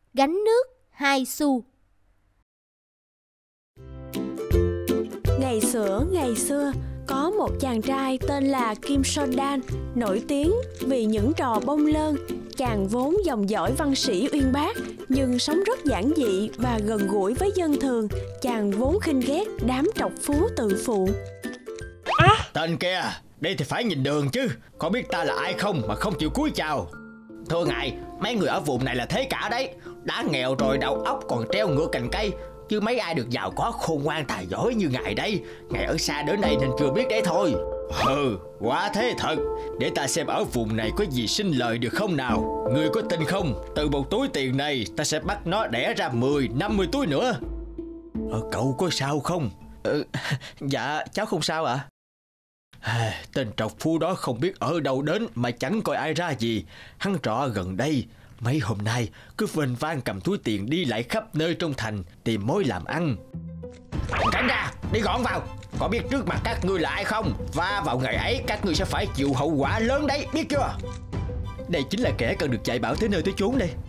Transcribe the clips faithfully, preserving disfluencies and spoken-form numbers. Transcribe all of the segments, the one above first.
Gánh nước hai xu. Ngày xưa ngày xưa, có một chàng trai tên là Kim Sondan, nổi tiếng vì những trò bông lơn. Chàng vốn dòng dõi văn sĩ uyên bác, nhưng sống rất giản dị và gần gũi với dân thường. Chàng vốn khinh ghét đám trọc phú tự phụ. À! Tên kia, đây thì phải nhìn đường chứ, có biết ta là ai không mà không chịu cúi chào. Thưa ngài, mấy người ở vùng này là thế cả đấy. Đã nghèo rồi đầu óc còn treo ngược cành cây, chứ mấy ai được giàu có khôn ngoan tài giỏi như ngài đây. Ngài ở xa đến đây nên chưa biết đấy thôi. Hừ, quá thế thật. Để ta xem ở vùng này có gì sinh lời được không nào. Người có tin không? Từ một túi tiền này ta sẽ bắt nó đẻ ra mười, năm mươi túi nữa. Ờ, cậu có sao không? Ừ, dạ cháu không sao ạ. À, tên trọc phu đó không biết ở đâu đến mà chẳng coi ai ra gì. Hắn trọ gần đây. Mấy hôm nay cứ vênh vang cầm túi tiền đi lại khắp nơi trong thành tìm mối làm ăn. Tránh ra, đi gọn vào. Có biết trước mặt các ngươi là ai không? Và vào ngày ấy các ngươi sẽ phải chịu hậu quả lớn đấy, biết chưa? Đây chính là kẻ cần được dạy bảo tới nơi tới chốn đây.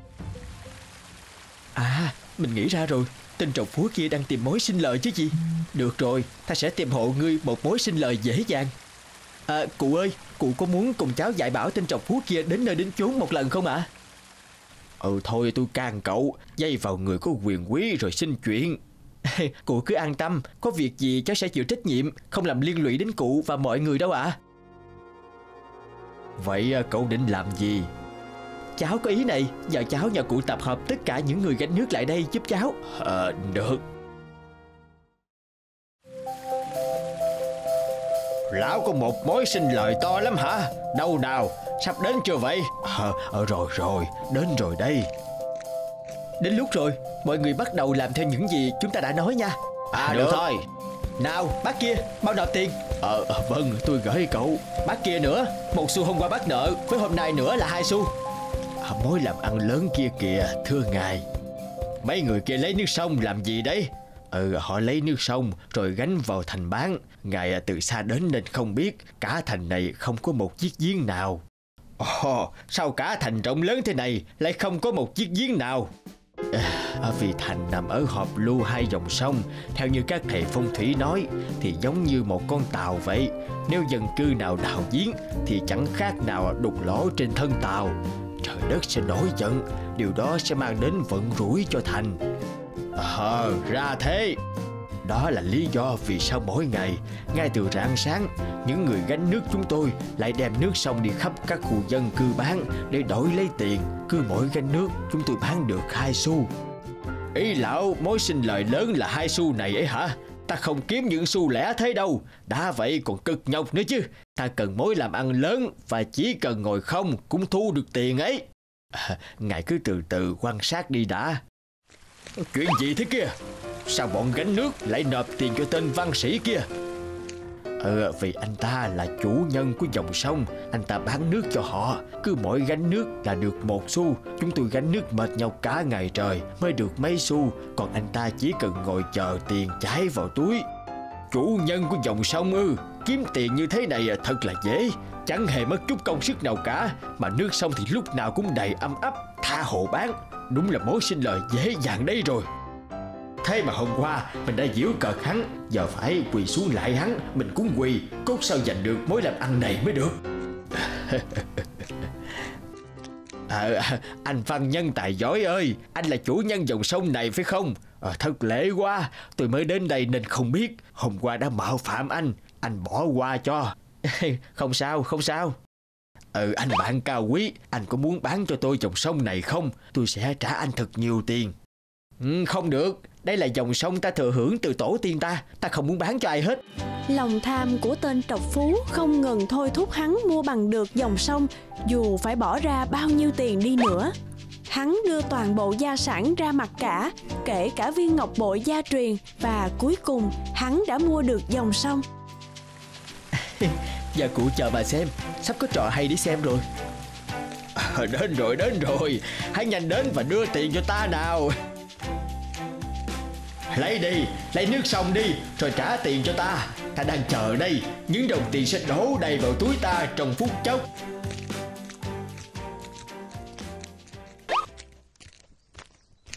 À, mình nghĩ ra rồi. Tên trọc phú kia đang tìm mối sinh lời chứ gì. Được rồi, ta sẽ tìm hộ ngươi một mối sinh lời dễ dàng. À, cụ ơi, cụ có muốn cùng cháu dạy bảo tên trọc phú kia đến nơi đến chốn một lần không ạ? À? Ừ thôi tôi can cậu, dây vào người có quyền quý rồi xin chuyện. Cụ cứ an tâm, có việc gì cháu sẽ chịu trách nhiệm, không làm liên lụy đến cụ và mọi người đâu ạ. À? Vậy cậu định làm gì? Cháu có ý này, giờ cháu nhờ cụ tập hợp tất cả những người gánh nước lại đây giúp cháu. Ờ, được. Lão có một mối sinh lời to lắm hả? Đâu nào, sắp đến chưa vậy? Ờ, à, rồi rồi, đến rồi đây. Đến lúc rồi, mọi người bắt đầu làm theo những gì chúng ta đã nói nha. À, được. được thôi. Nào, bác kia, bao nộp tiền. Ờ, à, vâng, tôi gửi cậu. Bác kia nữa, một xu hôm qua bác nợ, với hôm nay nữa là hai xu. À, mối làm ăn lớn kia kìa, thưa ngài. Mấy người kia lấy nước sông làm gì đấy? Ừ, họ lấy nước sông rồi gánh vào thành bán. Ngài từ xa đến nên không biết. Cả thành này không có một chiếc giếng nào. Ồ, sao cả thành rộng lớn thế này lại không có một chiếc giếng nào? À, vì thành nằm ở hợp lưu hai dòng sông. Theo như các thầy phong thủy nói thì giống như một con tàu vậy. Nếu dân cư nào đào giếng thì chẳng khác nào đục lỗ trên thân tàu. Trời đất sẽ nổi giận. Điều đó sẽ mang đến vận rủi cho thành. Ờ, à, ra thế. Đó là lý do vì sao mỗi ngày, ngay từ rạng sáng, những người gánh nước chúng tôi lại đem nước sông đi khắp các khu dân cư bán để đổi lấy tiền. Cứ mỗi gánh nước chúng tôi bán được hai xu. Ý lão mối sinh lời lớn là hai xu này ấy hả? Ta không kiếm những xu lẻ thế đâu. Đã vậy còn cực nhọc nữa chứ. Ta cần mối làm ăn lớn và chỉ cần ngồi không cũng thu được tiền ấy. À, ngài cứ từ từ quan sát đi đã. Chuyện gì thế kia? Sao bọn gánh nước lại nộp tiền cho tên văn sĩ kia? Ừ, vì anh ta là chủ nhân của dòng sông. Anh ta bán nước cho họ. Cứ mỗi gánh nước là được một xu. Chúng tôi gánh nước mệt nhọc cả ngày trời mới được mấy xu. Còn anh ta chỉ cần ngồi chờ tiền chảy vào túi. Chủ nhân của dòng sông ư? Kiếm tiền như thế này thật là dễ. Chẳng hề mất chút công sức nào cả. Mà nước sông thì lúc nào cũng đầy âm ấp. Tha hồ bán. Đúng là mối sinh lời dễ dàng đấy rồi. Thế mà hôm qua mình đã giễu cợt hắn, giờ phải quỳ xuống lại hắn. Mình cũng quỳ, cốt sao giành được mối làm ăn này mới được. À, anh văn nhân tài giỏi ơi, anh là chủ nhân dòng sông này phải không? À, thật lễ quá, tôi mới đến đây nên không biết. Hôm qua đã mạo phạm anh, anh bỏ qua cho. Không sao, không sao. Ừ, anh bạn cao quý, anh có muốn bán cho tôi dòng sông này không? Tôi sẽ trả anh thật nhiều tiền. Ừ, không được, đây là dòng sông ta thừa hưởng từ tổ tiên ta. Ta không muốn bán cho ai hết. Lòng tham của tên trọc phú không ngừng thôi thúc hắn mua bằng được dòng sông, dù phải bỏ ra bao nhiêu tiền đi nữa. Hắn đưa toàn bộ gia sản ra mặt cả, kể cả viên ngọc bội gia truyền. Và cuối cùng hắn đã mua được dòng sông. Giờ cụ chờ bà xem, sắp có trò hay để xem rồi. À, đến rồi, đến rồi. Hãy nhanh đến và đưa tiền cho ta nào. Lấy đi, lấy nước sông đi, rồi trả tiền cho ta. Ta đang chờ đây, những đồng tiền sẽ đổ đầy vào túi ta trong phút chốc.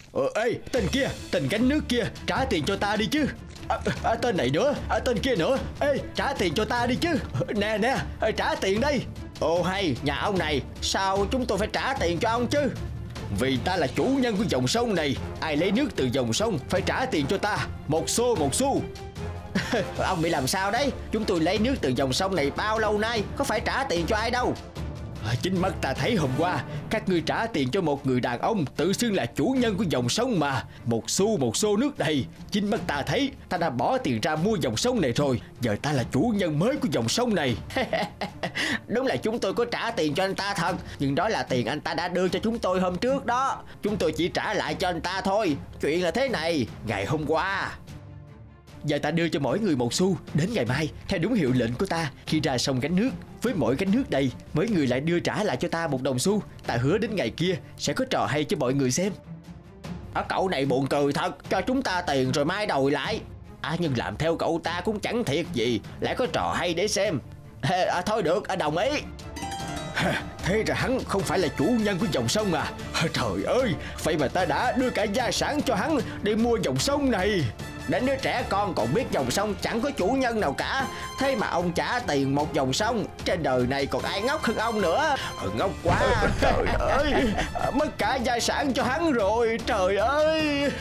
Ờ, ê, tên kia, tên gánh nước kia, trả tiền cho ta đi chứ. À, à, tên này nữa, à, tên kia nữa. Ê, trả tiền cho ta đi chứ. Nè nè, trả tiền đây. Ồ hay, nhà ông này, sao chúng tôi phải trả tiền cho ông chứ? Vì ta là chủ nhân của dòng sông này, ai lấy nước từ dòng sông phải trả tiền cho ta, một xu một xu. Ông bị làm sao đấy? Chúng tôi lấy nước từ dòng sông này bao lâu nay, có phải trả tiền cho ai đâu. À, chính mắt ta thấy hôm qua các ngươi trả tiền cho một người đàn ông tự xưng là chủ nhân của dòng sông mà. Một xu một xô nước đây. Chính mắt ta thấy ta đã bỏ tiền ra mua dòng sông này rồi. Giờ ta là chủ nhân mới của dòng sông này. Đúng là chúng tôi có trả tiền cho anh ta thật, nhưng đó là tiền anh ta đã đưa cho chúng tôi hôm trước đó. Chúng tôi chỉ trả lại cho anh ta thôi. Chuyện là thế này, ngày hôm qua giờ ta đưa cho mỗi người một xu. Đến ngày mai, theo đúng hiệu lệnh của ta, khi ra sông gánh nước, với mỗi gánh nước đầy, mỗi người lại đưa trả lại cho ta một đồng xu. Ta hứa đến ngày kia sẽ có trò hay cho mọi người xem. À, cậu này buồn cười thật, cho chúng ta tiền rồi mai đòi lại. À, nhưng làm theo cậu ta cũng chẳng thiệt gì, lại có trò hay để xem. À, thôi được, à, đồng ý. Thế ra hắn không phải là chủ nhân của dòng sông à? Trời ơi, vậy mà ta đã đưa cả gia sản cho hắn để mua dòng sông này. Đến đứa trẻ con còn biết dòng sông chẳng có chủ nhân nào cả, thế mà ông trả tiền một dòng sông. Trên đời này còn ai ngốc hơn ông nữa. Ừ, ngốc quá. Trời ơi, mất cả gia sản cho hắn rồi. Trời ơi.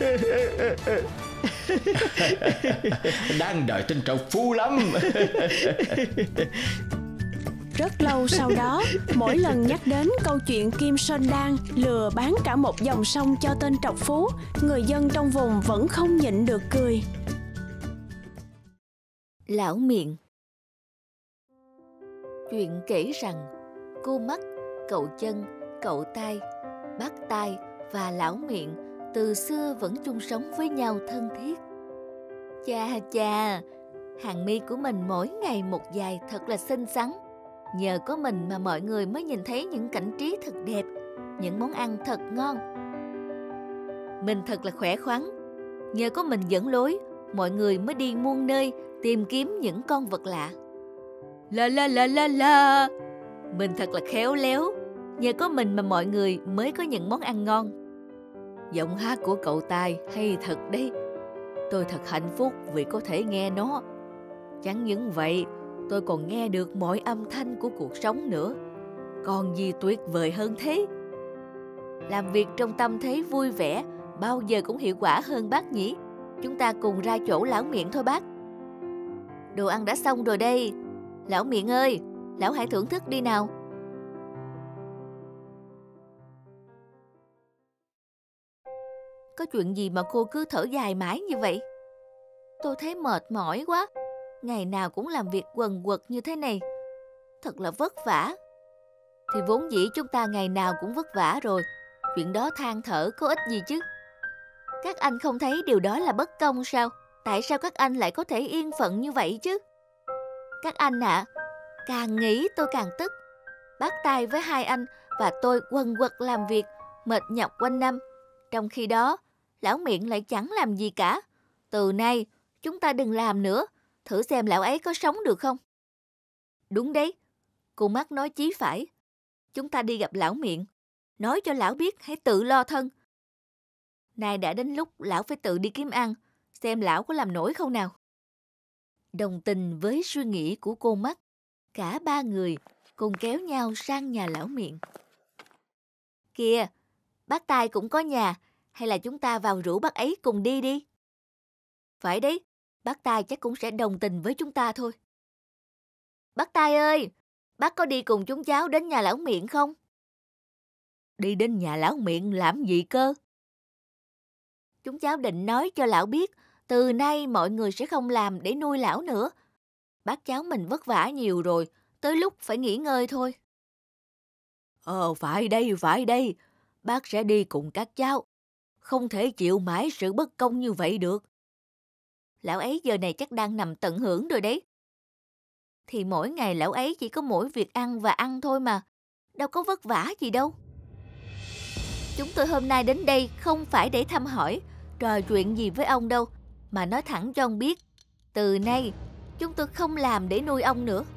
Đang đợi tên trọc phu lắm. Rất lâu sau đó, mỗi lần nhắc đến câu chuyện Kim Sơn Đan lừa bán cả một dòng sông cho tên trọc phú, người dân trong vùng vẫn không nhịn được cười. Lão Miệng. Chuyện kể rằng cô Mắt, cậu Chân, cậu Tai, bác Tai và Lão Miệng từ xưa vẫn chung sống với nhau thân thiết. Chà chà, hàng mi của mình mỗi ngày một dài thật là xinh xắn. Nhờ có mình mà mọi người mới nhìn thấy những cảnh trí thật đẹp, những món ăn thật ngon. Mình thật là khỏe khoắn. Nhờ có mình dẫn lối, mọi người mới đi muôn nơi tìm kiếm những con vật lạ. La la la la la. Mình thật là khéo léo. Nhờ có mình mà mọi người mới có những món ăn ngon. Giọng hát của cậu Tai hay thật đấy. Tôi thật hạnh phúc vì có thể nghe nó. Chẳng những vậy, tôi còn nghe được mọi âm thanh của cuộc sống nữa. Còn gì tuyệt vời hơn thế? Làm việc trong tâm thế vui vẻ bao giờ cũng hiệu quả hơn bác nhỉ? Chúng ta cùng ra chỗ Lão Miệng thôi bác. Đồ ăn đã xong rồi đây. Lão Miệng ơi, lão hãy thưởng thức đi nào. Có chuyện gì mà cô cứ thở dài mãi như vậy? Tôi thấy mệt mỏi quá. Ngày nào cũng làm việc quần quật như thế này, thật là vất vả. Thì vốn dĩ chúng ta ngày nào cũng vất vả rồi, chuyện đó than thở có ích gì chứ? Các anh không thấy điều đó là bất công sao? Tại sao các anh lại có thể yên phận như vậy chứ? Các anh ạ, à, càng nghĩ tôi càng tức. Bác Tai với hai anh và tôi quần quật làm việc, mệt nhọc quanh năm. Trong khi đó, Lão Miệng lại chẳng làm gì cả. Từ nay, chúng ta đừng làm nữa. Thử xem lão ấy có sống được không? Đúng đấy, cô Mắt nói chí phải. Chúng ta đi gặp Lão Miệng, nói cho lão biết hãy tự lo thân. Nay đã đến lúc lão phải tự đi kiếm ăn, xem lão có làm nổi không nào. Đồng tình với suy nghĩ của cô Mắt, cả ba người cùng kéo nhau sang nhà Lão Miệng. Kìa, bác Tai cũng có nhà, hay là chúng ta vào rủ bác ấy cùng đi đi? Phải đấy, bác Tai chắc cũng sẽ đồng tình với chúng ta thôi. Bác Tai ơi, bác có đi cùng chúng cháu đến nhà Lão Miệng không? Đi đến nhà Lão Miệng làm gì cơ? Chúng cháu định nói cho lão biết, từ nay mọi người sẽ không làm để nuôi lão nữa. Bác cháu mình vất vả nhiều rồi, tới lúc phải nghỉ ngơi thôi. Ờ, phải đây, phải đây. Bác sẽ đi cùng các cháu. Không thể chịu mãi sự bất công như vậy được. Lão ấy giờ này chắc đang nằm tận hưởng rồi đấy. Thì mỗi ngày lão ấy chỉ có mỗi việc ăn và ăn thôi mà. Đâu có vất vả gì đâu. Chúng tôi hôm nay đến đây không phải để thăm hỏi, trò chuyện gì với ông đâu, mà nói thẳng cho ông biết. Từ nay, chúng tôi không làm để nuôi ông nữa.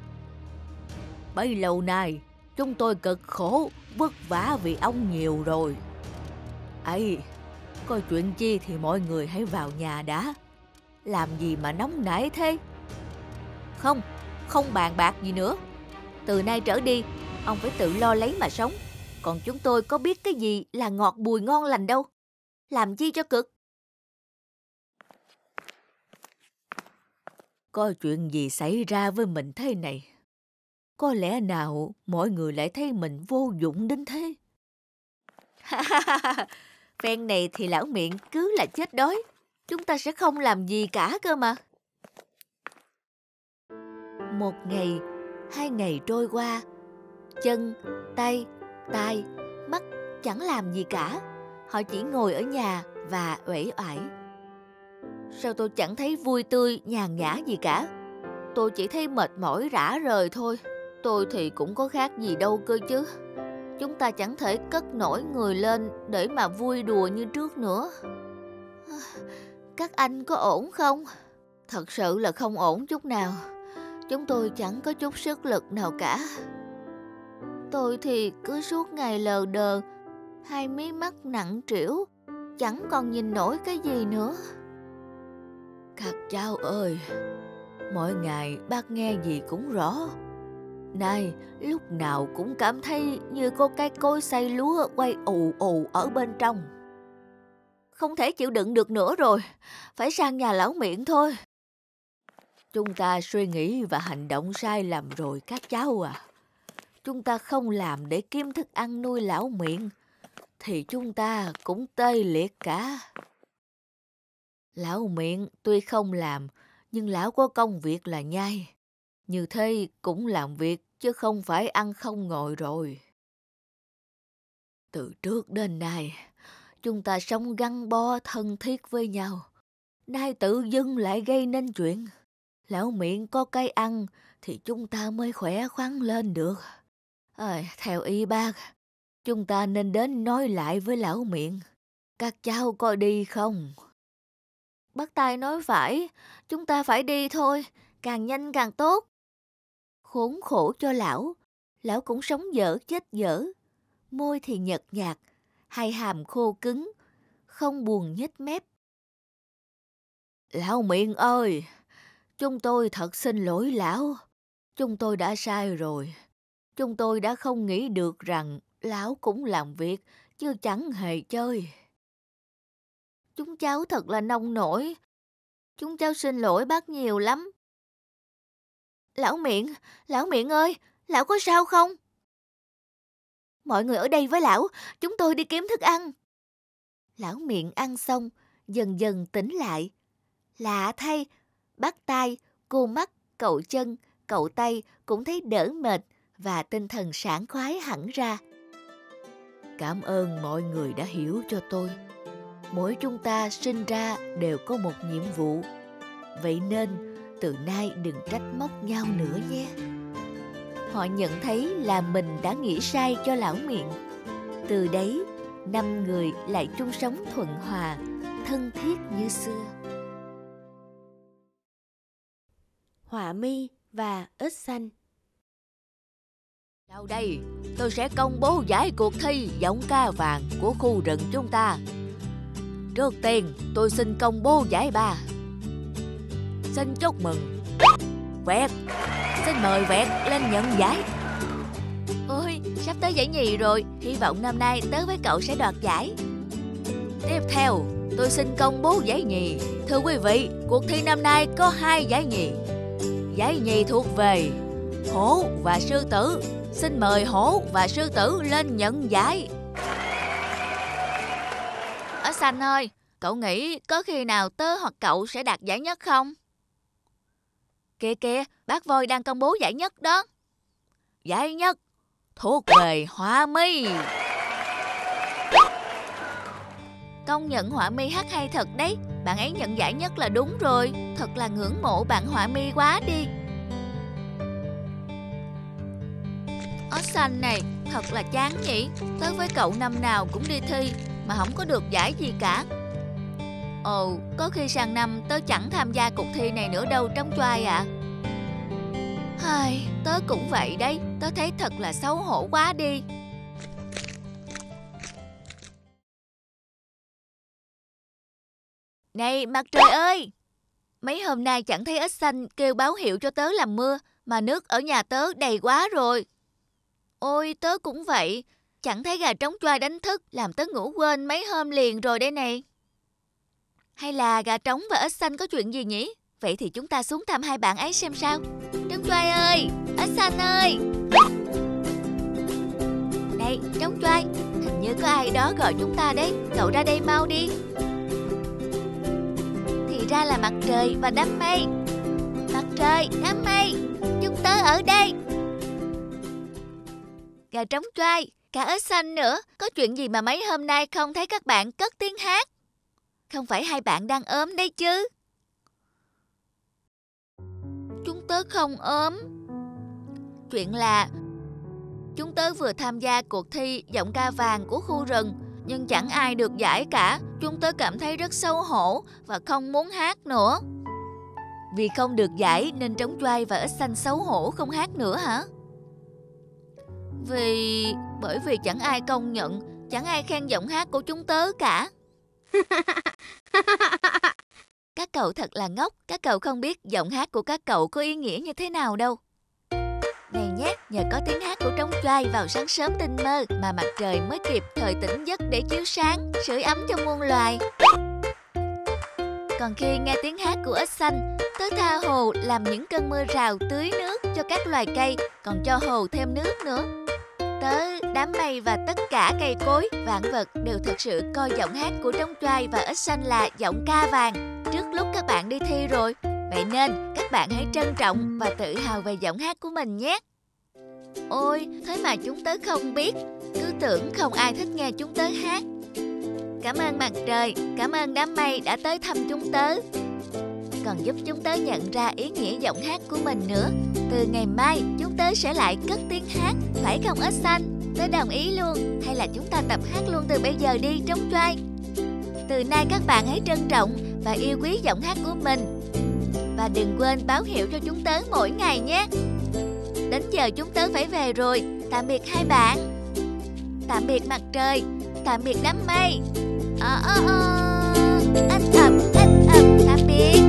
Bấy lâu nay, chúng tôi cực khổ, vất vả vì ông nhiều rồi. Ấy, Coi chuyện chi thì mọi người hãy vào nhà đã. Làm gì mà nóng nảy thế? Không, không bàn bạc gì nữa. Từ nay trở đi, ông phải tự lo lấy mà sống. Còn chúng tôi có biết cái gì là ngọt bùi ngon lành đâu. Làm chi cho cực. Có chuyện gì xảy ra với mình thế này? Có lẽ nào mọi người lại thấy mình vô dụng đến thế? Phen này thì lão miệng cứ là chết đói. Chúng ta sẽ không làm gì cả cơ mà. Một ngày, hai ngày trôi qua. Chân, tay, tai, mắt chẳng làm gì cả. Họ chỉ ngồi ở nhà và uể oải. Sao tôi chẳng thấy vui tươi, nhàn nhã gì cả? Tôi chỉ thấy mệt mỏi rã rời thôi. Tôi thì cũng có khác gì đâu cơ chứ. Chúng ta chẳng thể cất nổi người lên để mà vui đùa như trước nữa. Các anh có ổn không? Thật sự là không ổn chút nào. Chúng tôi chẳng có chút sức lực nào cả. Tôi thì cứ suốt ngày lờ đờ, hai mí mắt nặng trĩu, chẳng còn nhìn nổi cái gì nữa. Các cháu ơi, mỗi ngày bác nghe gì cũng rõ. Này, lúc nào cũng cảm thấy như có cái cối xay lúa quay ù ù ở bên trong. Không thể chịu đựng được nữa rồi, phải sang nhà lão miệng thôi. Chúng ta suy nghĩ và hành động sai lầm rồi các cháu à. Chúng ta không làm để kiếm thức ăn nuôi lão miệng, thì chúng ta cũng tê liệt cả. Lão miệng tuy không làm, nhưng lão có công việc là nhai. Như thế cũng làm việc, chứ không phải ăn không ngồi rồi. Từ trước đến nay, chúng ta sống gắn bó thân thiết với nhau. Nay tự dưng lại gây nên chuyện. Lão miệng có cái ăn thì chúng ta mới khỏe khoắn lên được. À, theo y bác, chúng ta nên đến nói lại với lão miệng. Các cháu có đi không? Bác Tài nói phải, chúng ta phải đi thôi, càng nhanh càng tốt. Khốn khổ cho lão, lão cũng sống dở chết dở. Môi thì nhợt nhạt, hai hàm khô cứng, không buồn nhếch mép. Lão miệng ơi, chúng tôi thật xin lỗi lão. Chúng tôi đã sai rồi. Chúng tôi đã không nghĩ được rằng lão cũng làm việc, chứ chẳng hề chơi. Chúng cháu thật là nông nổi. Chúng cháu xin lỗi bác nhiều lắm. Lão miệng, lão miệng ơi, lão có sao không? Mọi người ở đây với lão, chúng tôi đi kiếm thức ăn. Lão miệng ăn xong, dần dần tỉnh lại. Lạ thay, bác Tai, cô Mắt, cậu Chân, cậu Tay cũng thấy đỡ mệt và tinh thần sảng khoái hẳn ra. Cảm ơn mọi người đã hiểu cho tôi. Mỗi chúng ta sinh ra đều có một nhiệm vụ. Vậy nên từ nay đừng trách móc nhau nữa nhé. Họ nhận thấy là mình đã nghĩ sai cho lão miệng. Từ đấy, năm người lại chung sống thuận hòa, thân thiết như xưa. Họa mi và ếch xanh. Sau đây, tôi sẽ công bố giải cuộc thi giọng ca vàng của khu rừng chúng ta. Trước tiên, tôi xin công bố giải ba. Xin chúc mừng Vẹt. Xin mời Vẹt lên nhận giải. Ôi, sắp tới giải nhì rồi. Hy vọng năm nay tớ với cậu sẽ đoạt giải. Tiếp theo, tôi xin công bố giải nhì. Thưa quý vị, cuộc thi năm nay có hai giải nhì. Giải nhì thuộc về Hổ và Sư Tử. Xin mời Hổ và Sư Tử lên nhận giải. Ở Xanh ơi, cậu nghĩ có khi nào tớ hoặc cậu sẽ đạt giải nhất không? Kìa kìa, bác Voi đang công bố giải nhất đó. Giải nhất thuộc về Họa Mi. Công nhận Họa Mi hát hay thật đấy. Bạn ấy nhận giải nhất là đúng rồi. Thật là ngưỡng mộ bạn Họa Mi quá đi. Ở Xanh này, thật là chán nhỉ. Tớ với cậu năm nào cũng đi thi mà không có được giải gì cả. Ồ, có khi sang năm tớ chẳng tham gia cuộc thi này nữa đâu Trống Choai ạ. À. Hai, tớ cũng vậy đấy. Tớ thấy thật là xấu hổ quá đi. Này mặt trời ơi! Mấy hôm nay chẳng thấy ếch xanh kêu báo hiệu cho tớ làm mưa, mà nước ở nhà tớ đầy quá rồi. Ôi tớ cũng vậy, chẳng thấy gà trống choai đánh thức, làm tớ ngủ quên mấy hôm liền rồi đây này. Hay là gà trống và ếch xanh có chuyện gì nhỉ? Vậy thì chúng ta xuống thăm hai bạn ấy xem sao. Trống choai ơi! Ếch xanh ơi! Này trống choai, hình như có ai đó gọi chúng ta đấy, cậu ra đây mau đi. Thì ra là mặt trời và đám mây. Mặt trời, đám mây, chúng tớ ở đây. Gà trống choai, cả ếch xanh nữa, có chuyện gì mà mấy hôm nay không thấy các bạn cất tiếng hát? Không phải hai bạn đang ốm đấy chứ? Chúng tớ không ốm. Chuyện là chúng tớ vừa tham gia cuộc thi giọng ca vàng của khu rừng, nhưng chẳng ai được giải cả. Chúng tớ cảm thấy rất xấu hổ và không muốn hát nữa. Vì không được giải nên trống choai và ếch xanh xấu hổ không hát nữa hả? Vì... bởi vì chẳng ai công nhận, chẳng ai khen giọng hát của chúng tớ cả. Các cậu thật là ngốc, các cậu không biết giọng hát của các cậu có ý nghĩa như thế nào đâu. Này nhé, nhờ có tiếng hát của trống choai vào sáng sớm tinh mơ mà mặt trời mới kịp thời tỉnh giấc để chiếu sáng, sưởi ấm cho muôn loài. Còn khi nghe tiếng hát của ếch xanh, tớ tha hồ làm những cơn mưa rào tưới nước cho các loài cây, còn cho hồ thêm nước nữa. Tớ, đám mây và tất cả cây cối, vạn vật đều thật sự coi giọng hát của trống choai và ếch xanh là giọng ca vàng trước lúc các bạn đi thi rồi. Vậy nên các bạn hãy trân trọng và tự hào về giọng hát của mình nhé. Ôi, thế mà chúng tớ không biết, cứ tưởng không ai thích nghe chúng tớ hát. Cảm ơn mặt trời, cảm ơn đám mây đã tới thăm chúng tớ, còn giúp chúng tớ nhận ra ý nghĩa giọng hát của mình nữa. Từ ngày mai chúng tớ sẽ lại cất tiếng hát, phải không ếch xanh? Tớ đồng ý luôn. Hay là chúng ta tập hát luôn từ bây giờ đi trống choai. Từ nay các bạn hãy trân trọng và yêu quý giọng hát của mình, và đừng quên báo hiệu cho chúng tớ mỗi ngày nhé. Đến giờ chúng tớ phải về rồi. Tạm biệt hai bạn. Tạm biệt mặt trời. Tạm biệt đám mây. Ờ ờ ờ Ếch ập, ếch ập. Tạm biệt.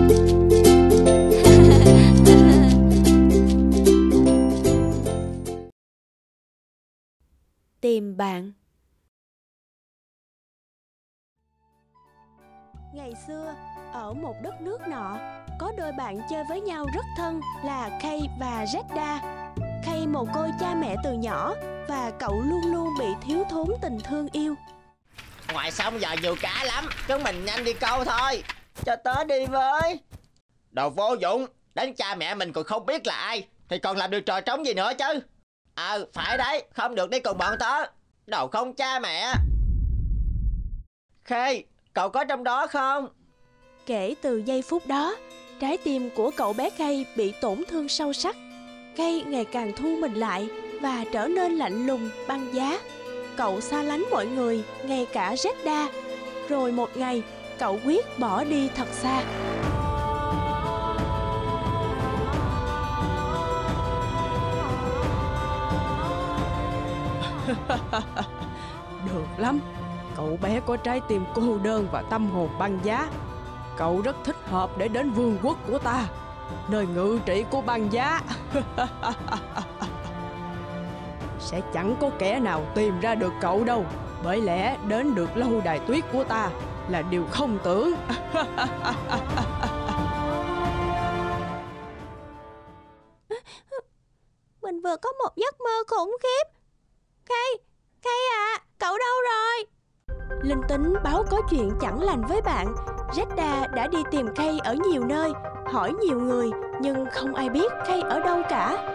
Tìm bạn. Ngày xưa, ở một đất nước nọ, có đôi bạn chơi với nhau rất thân là Kay và Zedda. Kay mồ côi cha mẹ từ nhỏ và cậu luôn luôn bị thiếu thốn tình thương yêu. Ngoài sông giờ nhiều cá lắm, chúng mình nhanh đi câu thôi. Cho tớ đi với. Đồ vô dụng, đến cha mẹ mình còn không biết là ai thì còn làm được trò trống gì nữa chứ. Ờ, phải đấy, không được đi cùng bọn tớ. Đồ không cha mẹ. Kay, cậu có trong đó không? Kể từ giây phút đó, trái tim của cậu bé Kay bị tổn thương sâu sắc. Kay ngày càng thu mình lại và trở nên lạnh lùng, băng giá. Cậu xa lánh mọi người, ngay cả Zedda. Rồi một ngày, cậu quyết bỏ đi thật xa. Được lắm, cậu bé có trái tim cô đơn và tâm hồn băng giá. Cậu rất thích hợp để đến vương quốc của ta, nơi ngự trị của băng giá. Sẽ chẳng có kẻ nào tìm ra được cậu đâu, bởi lẽ đến được lâu đài tuyết của ta là điều không tưởng. Mình vừa có một giấc mơ khủng khiếp. Kay, Kay à, cậu đâu rồi? Linh tính báo có chuyện chẳng lành với bạn. Zedda đã đi tìm Kay ở nhiều nơi, hỏi nhiều người, nhưng không ai biết Kay ở đâu cả.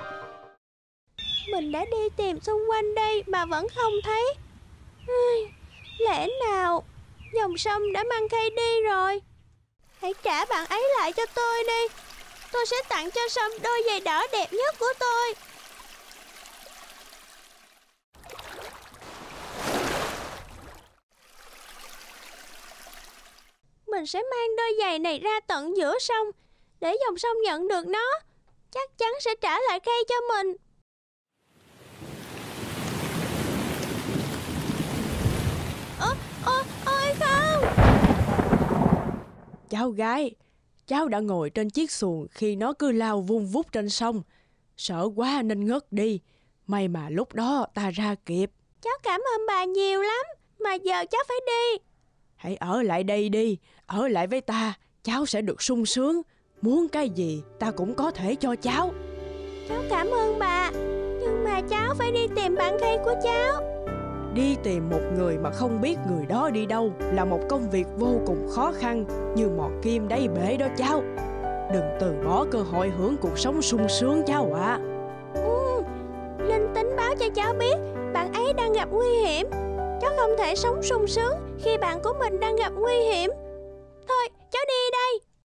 Mình đã đi tìm xung quanh đây mà vẫn không thấy. Lẽ nào dòng sông đã mang Kay đi rồi? Hãy trả bạn ấy lại cho tôi đi. Tôi sẽ tặng cho sông đôi giày đỏ đẹp nhất của tôi. Mình sẽ mang đôi giày này ra tận giữa sông, để dòng sông nhận được nó. Chắc chắn sẽ trả lại Kay cho mình. Ôi, ôi, ôi không! cháu gái. Cháu đã ngồi trên chiếc xuồng khi nó cứ lao vun vút trên sông. Sợ quá nên ngất đi. May mà lúc đó ta ra kịp. Cháu cảm ơn bà nhiều lắm. Mà giờ cháu phải đi. Hãy ở lại đây đi. Ở lại với ta, cháu sẽ được sung sướng. Muốn cái gì ta cũng có thể cho cháu. Cháu cảm ơn bà. Nhưng mà cháu phải đi tìm bạn Khay của cháu. Đi tìm một người mà không biết người đó đi đâu là một công việc vô cùng khó khăn, như mò kim đáy bể đó cháu. Đừng từ bỏ cơ hội hưởng cuộc sống sung sướng cháu ạ. À. Ừ, linh tính báo cho cháu biết bạn ấy đang gặp nguy hiểm. Cháu không thể sống sung sướng khi bạn của mình đang gặp nguy hiểm. Thôi, cháu đi đây.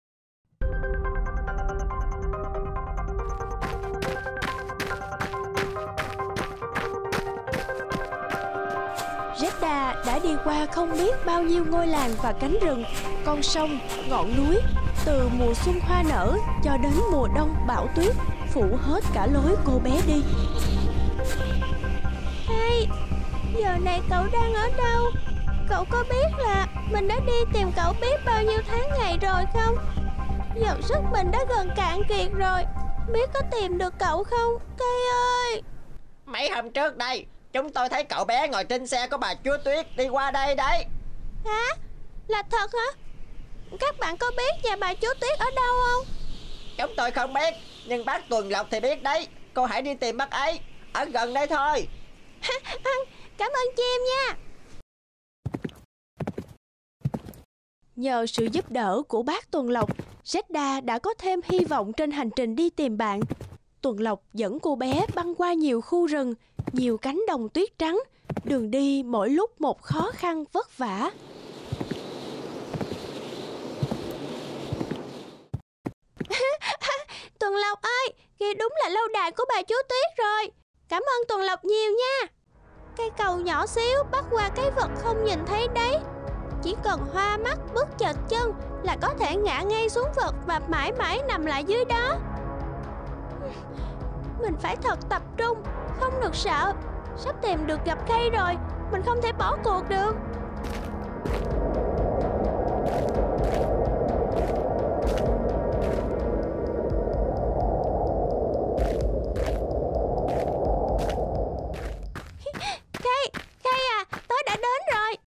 Zeta đã đi qua không biết bao nhiêu ngôi làng và cánh rừng, con sông, ngọn núi, từ mùa xuân hoa nở cho đến mùa đông bão tuyết, phủ hết cả lối cô bé đi. Hey, giờ này cậu đang ở đâu? Cậu có biết là mình đã đi tìm cậu biết bao nhiêu tháng ngày rồi không? Giờ sức mình đã gần cạn kiệt rồi. Biết có tìm được cậu không, Khay ơi? Mấy hôm trước đây, chúng tôi thấy cậu bé ngồi trên xe của bà chúa Tuyết đi qua đây đấy. Hả? Là thật hả? Các bạn có biết nhà bà chúa Tuyết ở đâu không? Chúng tôi không biết, nhưng bác Tuần Lộc thì biết đấy. Cô hãy đi tìm bác ấy, ở gần đây thôi. Cảm ơn chim nha. Nhờ sự giúp đỡ của bác Tuần Lộc, Zeta đã có thêm hy vọng trên hành trình đi tìm bạn. Tuần Lộc dẫn cô bé băng qua nhiều khu rừng, nhiều cánh đồng tuyết trắng. Đường đi mỗi lúc một khó khăn vất vả. Tuần Lộc ơi, kia đúng là lâu đài của bà chúa Tuyết rồi. Cảm ơn Tuần Lộc nhiều nha. Cây cầu nhỏ xíu bắt qua cái vật không nhìn thấy đấy. Chỉ cần hoa mắt bước chệch chân là có thể ngã ngay xuống vật và mãi mãi nằm lại dưới đó. Mình phải thật tập trung, không được sợ. Sắp tìm được gặp Khay rồi, mình không thể bỏ cuộc được. Khay, Khay à, tớ đã đến rồi.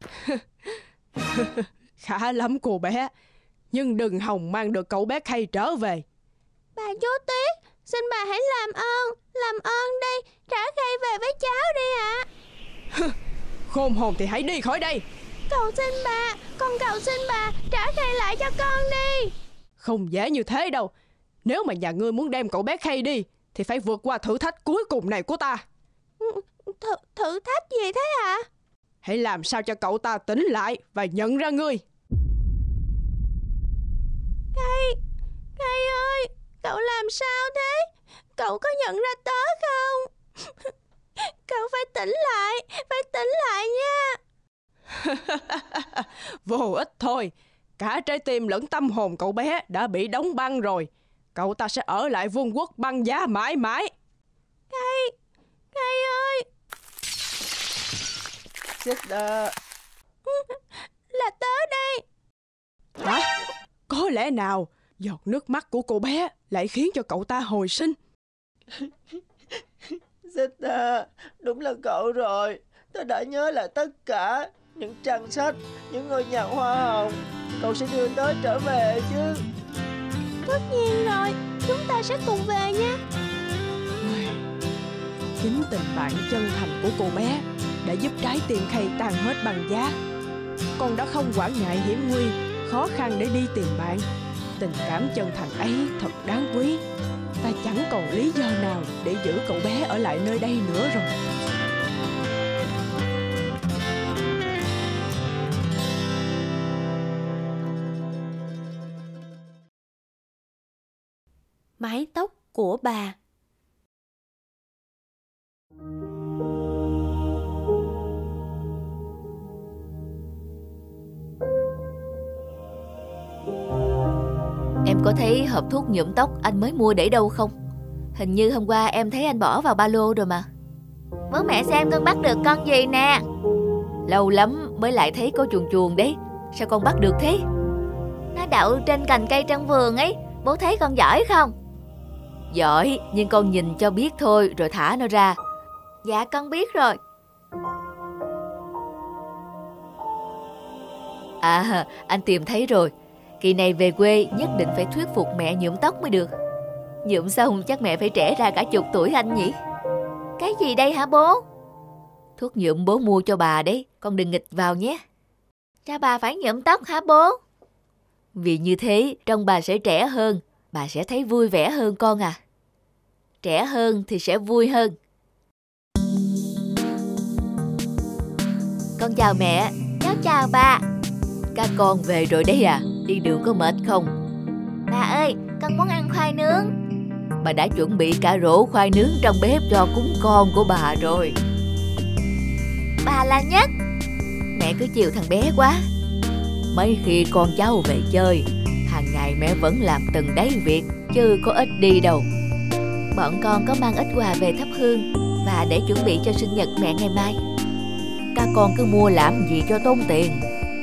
Khá lắm cô bé, nhưng đừng hòng mang được cậu bé Khay trở về. Bà chúa Tuyết, xin bà hãy làm ơn, làm ơn đi, trả Khay về với cháu đi ạ. À. Khôn hồn thì hãy đi khỏi đây. Cầu xin bà, con cầu xin bà, trả Khay lại cho con đi. Không dễ như thế đâu. Nếu mà nhà ngươi muốn đem cậu bé Khay đi thì phải vượt qua thử thách cuối cùng này của ta. Th thử thách gì thế hả? Hãy làm sao cho cậu ta tỉnh lại và nhận ra ngươi. Khay, Khay ơi, cậu làm sao thế? Cậu có nhận ra tớ không? Cậu phải tỉnh lại, phải tỉnh lại nha. Vô ích thôi. Cả trái tim lẫn tâm hồn cậu bé đã bị đóng băng rồi. Cậu ta sẽ ở lại vương quốc băng giá mãi mãi. Khay, Khay ơi. Zeta. Là tớ đây. Hả? Có lẽ nào giọt nước mắt của cô bé lại khiến cho cậu ta hồi sinh? Zeta, đúng là cậu rồi. Tôi đã nhớ lại tất cả những trang sách, những ngôi nhà hoa hồng. Cậu sẽ đưa tớ trở về chứ? Tất nhiên rồi, chúng ta sẽ cùng về nha. Chính tình bạn chân thành của cô bé đã giúp trái tim Khay tan hết băng giá. Con đã không quản ngại hiểm nguy, khó khăn để đi tìm bạn. Tình cảm chân thành ấy thật đáng quý. Ta chẳng còn lý do nào để giữ cậu bé ở lại nơi đây nữa rồi. Mái tóc của bà. Em có thấy hộp thuốc nhuộm tóc anh mới mua để đâu không? Hình như hôm qua em thấy anh bỏ vào ba lô rồi mà. Bố mẹ xem con bắt được con gì nè. Lâu lắm mới lại thấy có chuồn chuồn đấy. Sao con bắt được thế? Nó đậu trên cành cây trong vườn ấy. Bố thấy con giỏi không? Giỏi, nhưng con nhìn cho biết thôi rồi thả nó ra. Dạ con biết rồi. À, anh tìm thấy rồi. Kỳ này về quê nhất định phải thuyết phục mẹ nhuộm tóc mới được. Nhuộm xong chắc mẹ phải trẻ ra cả chục tuổi anh nhỉ? Cái gì đây hả bố? Thuốc nhuộm bố mua cho bà đấy, con đừng nghịch vào nhé. Cha bà phải nhuộm tóc hả bố? Vì như thế trông bà sẽ trẻ hơn, bà sẽ thấy vui vẻ hơn con à. Trẻ hơn thì sẽ vui hơn. Con chào mẹ. Cháu chào bà. Các con về rồi đấy à? Đi đường có mệt không? Bà ơi, con muốn ăn khoai nướng. Bà đã chuẩn bị cả rổ khoai nướng trong bếp cho cúng con của bà rồi. Bà là nhất. Mẹ cứ chiều thằng bé quá. Mấy khi con cháu về chơi, hàng ngày mẹ vẫn làm từng đấy việc, chứ có ít đi đâu. Bọn con có mang ít quà về thắp hương và để chuẩn bị cho sinh nhật mẹ ngày mai. Các con cứ mua làm gì cho tốn tiền.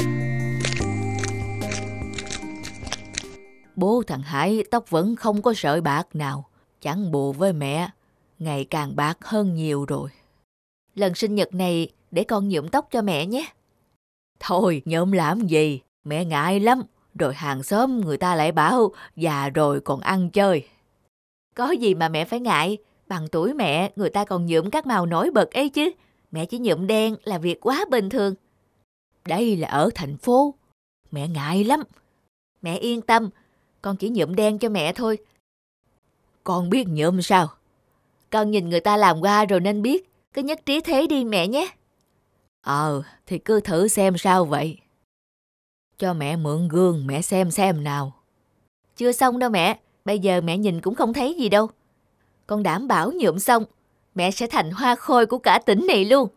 Bố thằng Hải tóc vẫn không có sợi bạc nào, chẳng bù với mẹ, ngày càng bạc hơn nhiều rồi. Lần sinh nhật này để con nhuộm tóc cho mẹ nhé. Thôi nhuộm làm gì, mẹ ngại lắm, rồi hàng xóm người ta lại bảo già rồi còn ăn chơi. Có gì mà mẹ phải ngại, bằng tuổi mẹ người ta còn nhuộm các màu nổi bật ấy chứ. Mẹ chỉ nhuộm đen là việc quá bình thường. Đây là ở thành phố, mẹ ngại lắm. Mẹ yên tâm, con chỉ nhuộm đen cho mẹ thôi. Con biết nhuộm sao? Con nhìn người ta làm qua rồi nên biết, cứ nhất trí thế đi mẹ nhé. Ờ, thì cứ thử xem sao vậy. Cho mẹ mượn gương mẹ xem xem nào. Chưa xong đâu mẹ, bây giờ mẹ nhìn cũng không thấy gì đâu. Con đảm bảo nhuộm xong, mẹ sẽ thành hoa khôi của cả tỉnh này luôn.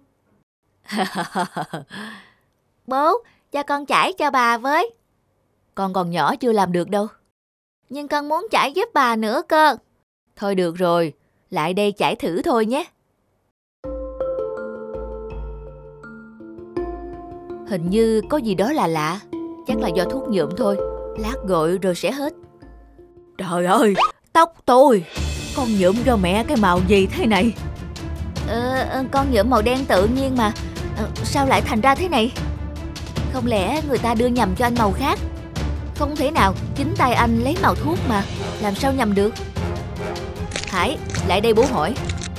Bố, cho con chải cho bà với. Con còn nhỏ chưa làm được đâu. Nhưng con muốn chải giúp bà nữa cơ. Thôi được rồi, lại đây chải thử thôi nhé. Hình như có gì đó là lạ. Chắc là do thuốc nhuộm thôi. Lát gội rồi sẽ hết. Trời ơi, tóc tôi. Con nhuộm cho mẹ cái màu gì thế này? Ờ, con nhuộm màu đen tự nhiên mà. ờ, Sao lại thành ra thế này? Không lẽ người ta đưa nhầm cho anh màu khác? Không thể nào, chính tay anh lấy màu thuốc mà. Làm sao nhầm được? Hải, lại đây bố hỏi.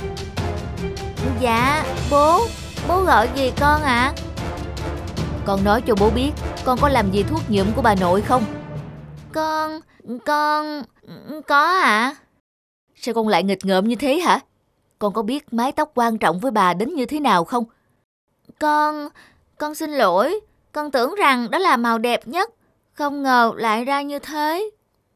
Dạ, bố. Bố gọi gì con ạ? À? Con nói cho bố biết, con có làm gì thuốc nhuộm của bà nội không? Con, con, có ạ. À? Sao con lại nghịch ngợm như thế hả? Con có biết mái tóc quan trọng với bà đến như thế nào không? Con, con xin lỗi. Con tưởng rằng đó là màu đẹp nhất. Không ngờ lại ra như thế.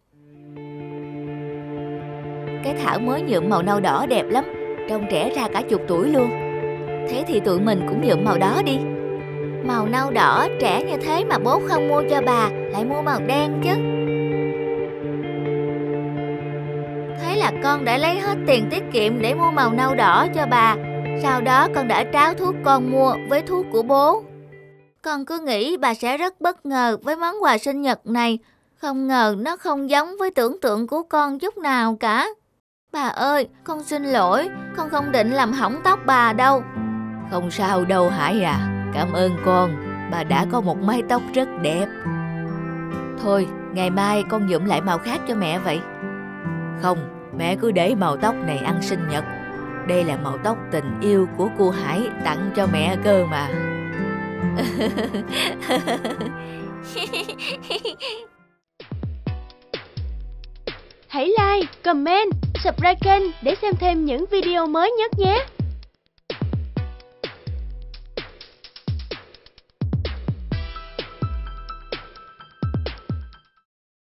Cái Thảo mới nhuộm màu nâu đỏ đẹp lắm, trông trẻ ra cả chục tuổi luôn. Thế thì tụi mình cũng nhuộm màu đó đi. Màu nâu đỏ trẻ như thế mà bố không mua cho bà, lại mua màu đen chứ. Thế là con đã lấy hết tiền tiết kiệm để mua màu nâu đỏ cho bà. Sau đó con đã tráo thuốc con mua với thuốc của bố. Con cứ nghĩ bà sẽ rất bất ngờ với món quà sinh nhật này. Không ngờ nó không giống với tưởng tượng của con chút nào cả. Bà ơi, con xin lỗi, con không định làm hỏng tóc bà đâu. Không sao đâu Hải à, cảm ơn con, bà đã có một mái tóc rất đẹp. Thôi, ngày mai con nhuộm lại màu khác cho mẹ vậy. Không, mẹ cứ để màu tóc này ăn sinh nhật. Đây là màu tóc tình yêu của cô Hải tặng cho mẹ cơ mà. Hãy like, comment, subscribe kênh để xem thêm những video mới nhất nhé.